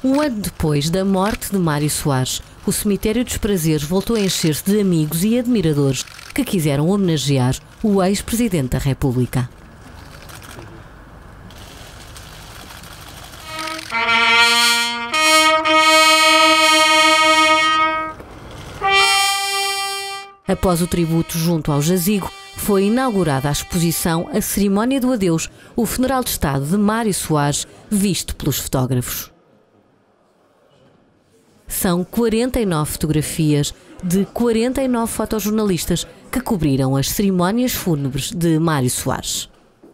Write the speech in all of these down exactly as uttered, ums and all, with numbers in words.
Um ano depois da morte de Mário Soares, o Cemitério dos Prazeres voltou a encher-se de amigos e admiradores que quiseram homenagear o ex-presidente da República. Após o tributo junto ao jazigo, foi inaugurada a exposição A Cerimónia do Adeus, o funeral de Estado de Mário Soares, visto pelos fotógrafos. São quarenta e nove fotografias de quarenta e nove fotojornalistas que cobriram as cerimónias fúnebres de Mário Soares.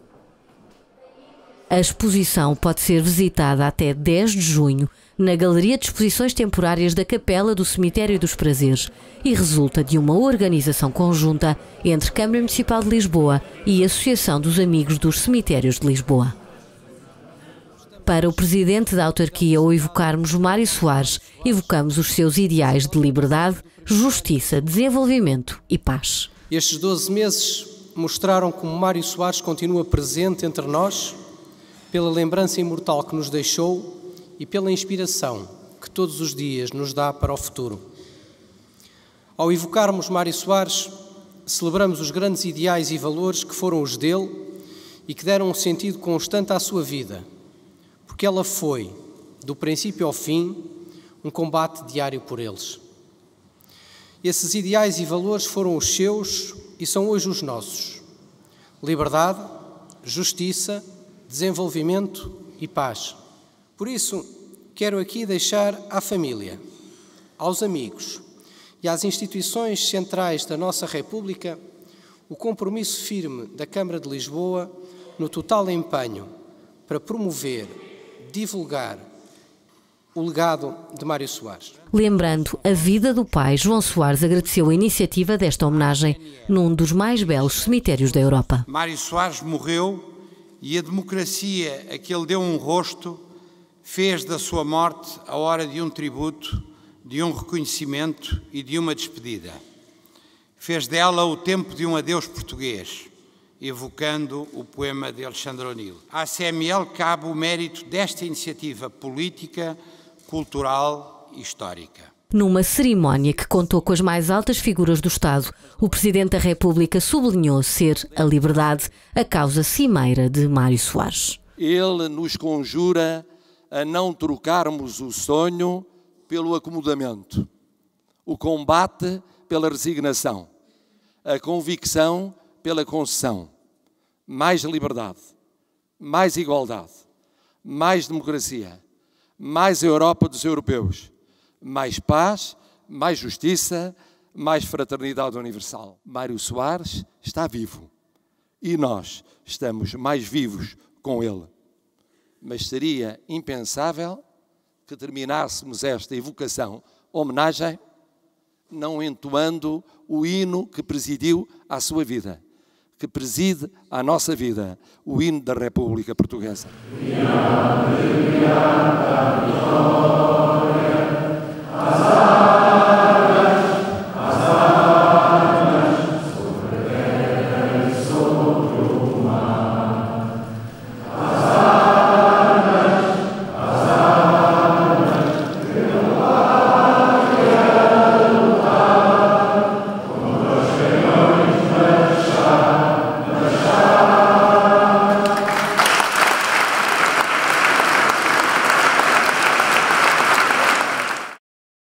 A exposição pode ser visitada até dez de junho na Galeria de Exposições Temporárias da Capela do Cemitério dos Prazeres e resulta de uma organização conjunta entre Câmara Municipal de Lisboa e Associação dos Amigos dos Cemitérios de Lisboa. Para o presidente da autarquia, ao evocarmos Mário Soares, evocamos os seus ideais de liberdade, justiça, desenvolvimento e paz. Estes doze meses mostraram como Mário Soares continua presente entre nós, pela lembrança imortal que nos deixou e pela inspiração que todos os dias nos dá para o futuro. Ao evocarmos Mário Soares, celebramos os grandes ideais e valores que foram os dele e que deram um sentido constante à sua vida, porque ela foi, do princípio ao fim, um combate diário por eles. Esses ideais e valores foram os seus e são hoje os nossos. Liberdade, justiça, desenvolvimento e paz. Por isso, quero aqui deixar à família, aos amigos e às instituições centrais da nossa República o compromisso firme da Câmara de Lisboa no total empenho para promover, divulgar o legado de Mário Soares. Lembrando a vida do pai, João Soares agradeceu a iniciativa desta homenagem num dos mais belos cemitérios da Europa. Mário Soares morreu e a democracia a que ele deu um rosto fez da sua morte a hora de um tributo, de um reconhecimento e de uma despedida. Fez dela o tempo de um adeus português, evocando o poema de Alexandre O'Neill. À C M L cabe o mérito desta iniciativa política, cultural e histórica. Numa cerimónia que contou com as mais altas figuras do Estado, o Presidente da República sublinhou ser a liberdade a causa cimeira de Mário Soares. Ele nos conjura a não trocarmos o sonho pelo acomodamento, o combate pela resignação, a convicção pela concessão. Mais liberdade, mais igualdade, mais democracia, mais Europa dos europeus, mais paz, mais justiça, mais fraternidade universal. Mário Soares está vivo e nós estamos mais vivos com ele. Mas seria impensável que terminássemos esta evocação, homenagem, não entoando o hino que presidiu à sua vida, que preside à nossa vida, o hino da República Portuguesa. Vitória, vitória,